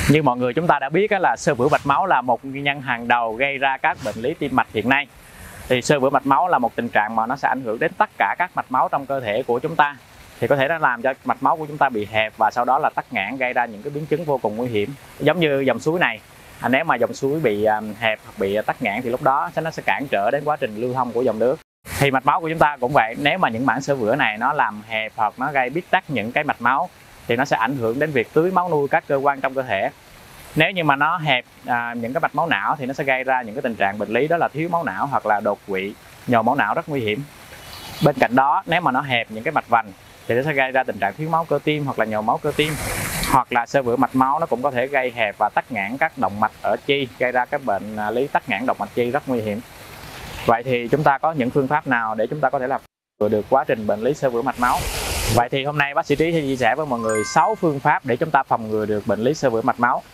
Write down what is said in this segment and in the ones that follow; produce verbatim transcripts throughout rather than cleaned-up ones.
Như mọi người chúng ta đã biết là xơ vữa mạch máu là một nguyên nhân hàng đầu gây ra các bệnh lý tim mạch hiện nay. Thì xơ vữa mạch máu là một tình trạng mà nó sẽ ảnh hưởng đến tất cả các mạch máu trong cơ thể của chúng ta. Thì có thể nó làm cho mạch máu của chúng ta bị hẹp và sau đó là tắc nghẽn, gây ra những cái biến chứng vô cùng nguy hiểm. Giống như dòng suối này, à, nếu mà dòng suối bị hẹp hoặc bị tắc nghẽn thì lúc đó nó sẽ cản trở đến quá trình lưu thông của dòng nước. Thì mạch máu của chúng ta cũng vậy, nếu mà những mảng xơ vữa này nó làm hẹp hoặc nó gây bít tắc những cái mạch máu thì nó sẽ ảnh hưởng đến việc tưới máu nuôi các cơ quan trong cơ thể. Nếu như mà nó hẹp à, những cái mạch máu não thì nó sẽ gây ra những cái tình trạng bệnh lý đó là thiếu máu não hoặc là đột quỵ, nhồi máu não rất nguy hiểm. Bên cạnh đó, nếu mà nó hẹp những cái mạch vành thì nó sẽ gây ra tình trạng thiếu máu cơ tim hoặc là nhồi máu cơ tim, hoặc là xơ vữa mạch máu nó cũng có thể gây hẹp và tắc nghẽn các động mạch ở chi, gây ra cái bệnh lý tắc nghẽn động mạch chi rất nguy hiểm. Vậy thì chúng ta có những phương pháp nào để chúng ta có thể làm được quá trình bệnh lý xơ vữa mạch máu? Vậy thì hôm nay bác sĩ Trí sẽ chia sẻ với mọi người sáu phương pháp để chúng ta phòng ngừa được bệnh lý xơ vữa mạch máu.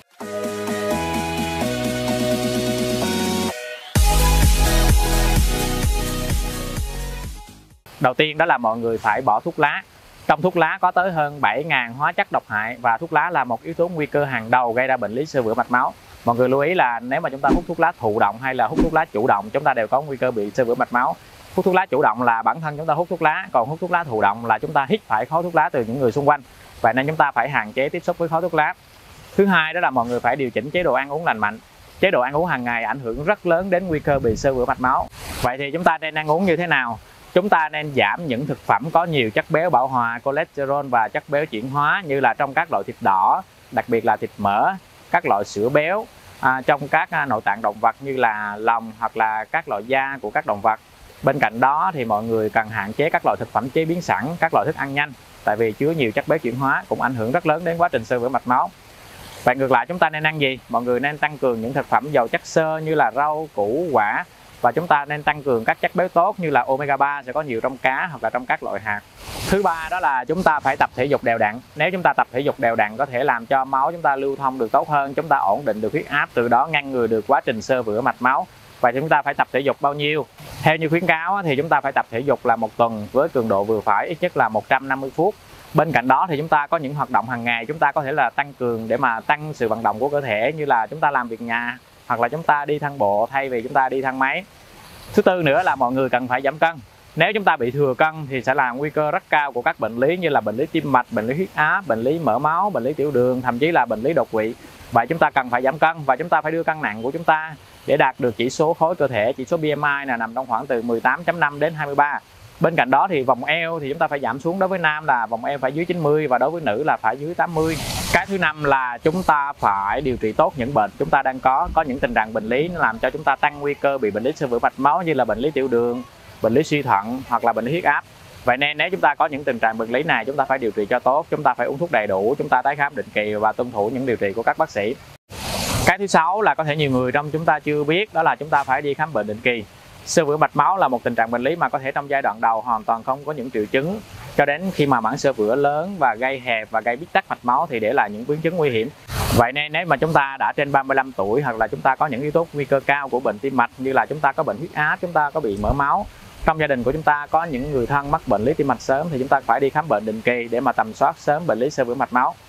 Đầu tiên đó là mọi người phải bỏ thuốc lá. Trong thuốc lá có tới hơn bảy nghìn hóa chất độc hại và thuốc lá là một yếu tố nguy cơ hàng đầu gây ra bệnh lý xơ vữa mạch máu. Mọi người lưu ý là nếu mà chúng ta hút thuốc lá thụ động hay là hút thuốc lá chủ động, chúng ta đều có nguy cơ bị xơ vữa mạch máu. Hút thuốc lá chủ động là bản thân chúng ta hút thuốc lá, còn hút thuốc lá thụ động là chúng ta hít phải khói thuốc lá từ những người xung quanh. Vậy nên chúng ta phải hạn chế tiếp xúc với khói thuốc lá. Thứ hai đó là mọi người phải điều chỉnh chế độ ăn uống lành mạnh. Chế độ ăn uống hàng ngày ảnh hưởng rất lớn đến nguy cơ bị xơ vữa mạch máu. Vậy thì chúng ta nên ăn uống như thế nào? Chúng ta nên giảm những thực phẩm có nhiều chất béo bão hòa, cholesterol và chất béo chuyển hóa như là trong các loại thịt đỏ, đặc biệt là thịt mỡ, các loại sữa béo, à, trong các à, nội tạng động vật như là lòng hoặc là các loại da của các động vật. Bên cạnh đó thì mọi người cần hạn chế các loại thực phẩm chế biến sẵn, các loại thức ăn nhanh, tại vì chứa nhiều chất béo chuyển hóa cũng ảnh hưởng rất lớn đến quá trình xơ vữa mạch máu. Vậy ngược lại chúng ta nên ăn gì? Mọi người nên tăng cường những thực phẩm giàu chất xơ như là rau, củ, quả, và chúng ta nên tăng cường các chất béo tốt như là omega ba sẽ có nhiều trong cá hoặc là trong các loại hạt. Thứ ba đó là chúng ta phải tập thể dục đều đặn. Nếu chúng ta tập thể dục đều đặn có thể làm cho máu chúng ta lưu thông được tốt hơn, chúng ta ổn định được huyết áp, từ đó ngăn ngừa được quá trình xơ vữa mạch máu. Vậy thì chúng ta phải tập thể dục bao nhiêu? Theo như khuyến cáo thì chúng ta phải tập thể dục là một tuần với cường độ vừa phải, ít nhất là một trăm năm mươi phút. Bên cạnh đó thì chúng ta có những hoạt động hàng ngày chúng ta có thể là tăng cường để mà tăng sự vận động của cơ thể, như là chúng ta làm việc nhà hoặc là chúng ta đi thang bộ thay vì chúng ta đi thang máy. Thứ tư nữa là mọi người cần phải giảm cân. Nếu chúng ta bị thừa cân thì sẽ là nguy cơ rất cao của các bệnh lý như là bệnh lý tim mạch, bệnh lý huyết áp, bệnh lý mỡ máu, bệnh lý tiểu đường, thậm chí là bệnh lý đột quỵ. Vậy chúng ta cần phải giảm cân và chúng ta phải đưa cân nặng của chúng ta để đạt được chỉ số khối cơ thể, chỉ số B M I là nằm trong khoảng từ mười tám chấm năm đến hai mươi ba. Bên cạnh đó thì vòng eo thì chúng ta phải giảm xuống, đối với nam là vòng eo phải dưới chín mươi và đối với nữ là phải dưới tám mươi. Cái thứ năm là chúng ta phải điều trị tốt những bệnh chúng ta đang có. Có những tình trạng bệnh lý nó làm cho chúng ta tăng nguy cơ bị bệnh lý xơ vữa mạch máu như là bệnh lý tiểu đường, bệnh lý suy thận hoặc là bệnh lý huyết áp. Vậy nên nếu chúng ta có những tình trạng bệnh lý này chúng ta phải điều trị cho tốt, chúng ta phải uống thuốc đầy đủ, chúng ta tái khám định kỳ và tuân thủ những điều trị của các bác sĩ. Cái thứ sáu là có thể nhiều người trong chúng ta chưa biết, đó là chúng ta phải đi khám bệnh định kỳ. Xơ vữa mạch máu là một tình trạng bệnh lý mà có thể trong giai đoạn đầu hoàn toàn không có những triệu chứng, cho đến khi mà mảng xơ vữa lớn và gây hẹp và gây bít tắc mạch máu thì để lại những biến chứng nguy hiểm. Vậy nên nếu mà chúng ta đã trên ba mươi lăm tuổi hoặc là chúng ta có những yếu tố nguy cơ cao của bệnh tim mạch như là chúng ta có bệnh huyết áp, chúng ta có bị mỡ máu, trong gia đình của chúng ta có những người thân mắc bệnh lý tim mạch sớm thì chúng ta phải đi khám bệnh định kỳ để mà tầm soát sớm bệnh lý xơ vữa mạch máu.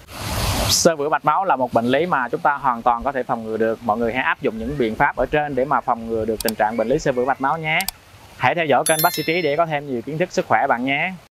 Xơ vữa mạch máu là một bệnh lý mà chúng ta hoàn toàn có thể phòng ngừa được. Mọi người hãy áp dụng những biện pháp ở trên để mà phòng ngừa được tình trạng bệnh lý xơ vữa mạch máu nhé. Hãy theo dõi kênh bác sĩ Trí để có thêm nhiều kiến thức sức khỏe bạn nhé.